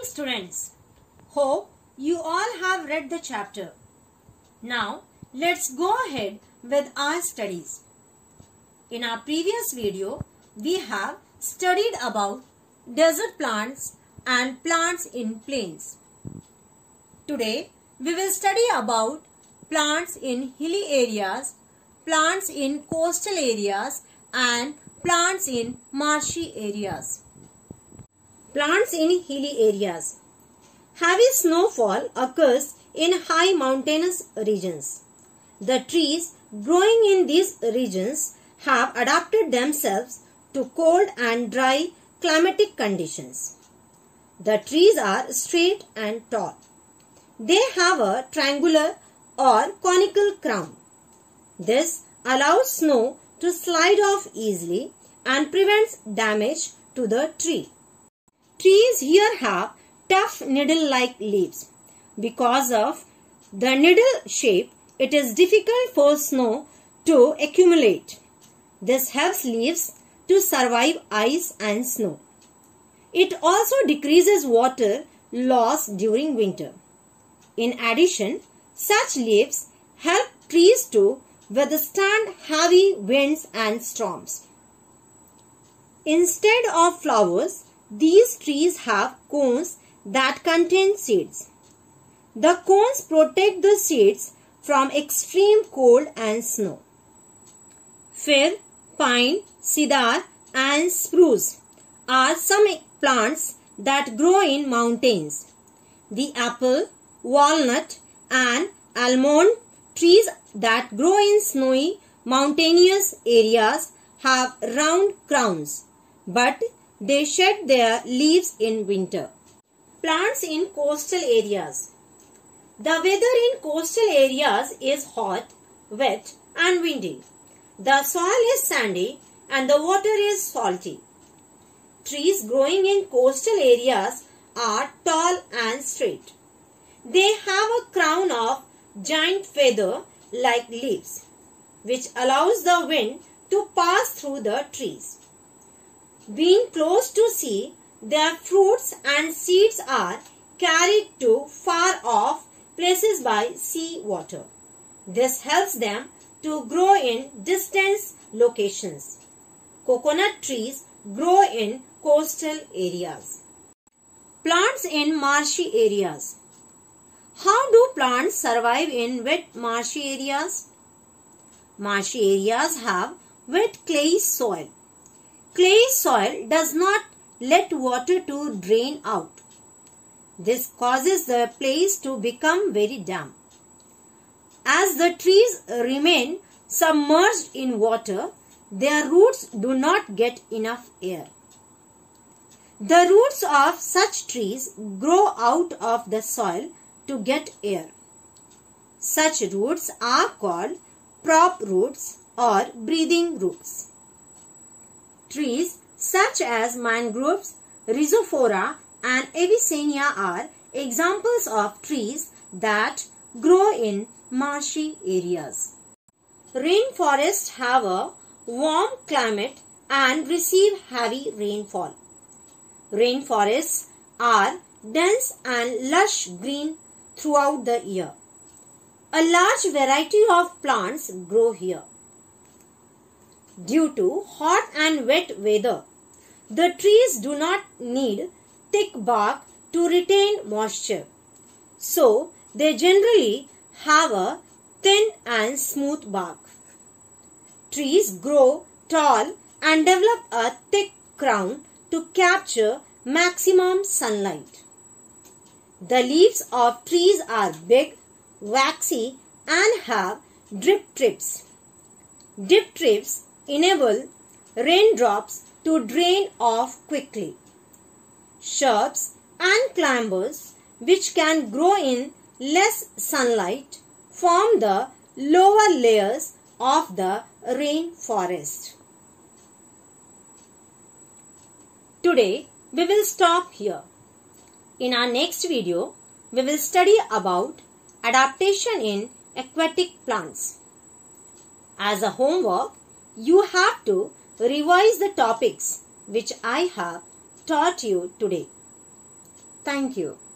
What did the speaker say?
students, hope you all have read the chapter. Now let's go ahead with our studies. In our previous video, we have studied about desert plants and plants in plains. Today we will study about plants in hilly areas, plants in coastal areas and plants in marshy areas. Plants in hilly areas. Heavy snowfall occurs in high mountainous regions. The trees growing in these regions have adapted themselves to cold and dry climatic conditions. The trees are straight and tall. They have a triangular or conical crown. This allows snow to slide off easily and prevents damage to the tree. Trees here have tough needle-like leaves. Because of the needle shape, it is difficult for snow to accumulate. This helps leaves to survive ice and snow. It also decreases water loss during winter. In addition, such leaves help trees to withstand heavy winds and storms. Instead of flowers, these trees have cones that contain seeds. The cones protect the seeds from extreme cold and snow. Fir, pine, cedar and spruce are some plants that grow in mountains. The apple, walnut and almond trees that grow in snowy mountainous areas have round crowns, but they shed their leaves in winter. Plants in coastal areas. The weather in coastal areas is hot, wet and windy. The soil is sandy and the water is salty. Trees growing in coastal areas are tall and straight. They have a crown of giant feather-like leaves, which allows the wind to pass through the trees. Being close to sea, their fruits and seeds are carried to far off places by sea water. This helps them to grow in distant locations. Coconut trees grow in coastal areas. Plants in marshy areas. How do plants survive in wet marshy areas? Marshy areas have wet clay soil. Clay soil does not let water to drain out. This causes the place to become very damp. As the trees remain submerged in water, their roots do not get enough air. The roots of such trees grow out of the soil to get air. Such roots are called prop roots or breathing roots. Trees such as mangroves, rhizophora and avicennia are examples of trees that grow in marshy areas. Rainforests have a warm climate and receive heavy rainfall. Rainforests are dense and lush green throughout the year. A large variety of plants grow here. Due to hot and wet weather, the trees do not need thick bark to retain moisture. So, they generally have a thin and smooth bark. Trees grow tall and develop a thick crown to capture maximum sunlight. The leaves of trees are big, waxy and have drip tips. Drip tips enable raindrops to drain off quickly. Shrubs and climbers, which can grow in less sunlight, form the lower layers of the rainforest. Today we will stop here. In our next video, we will study about adaptation in aquatic plants. As a homework, you have to revise the topics which I have taught you today. Thank you.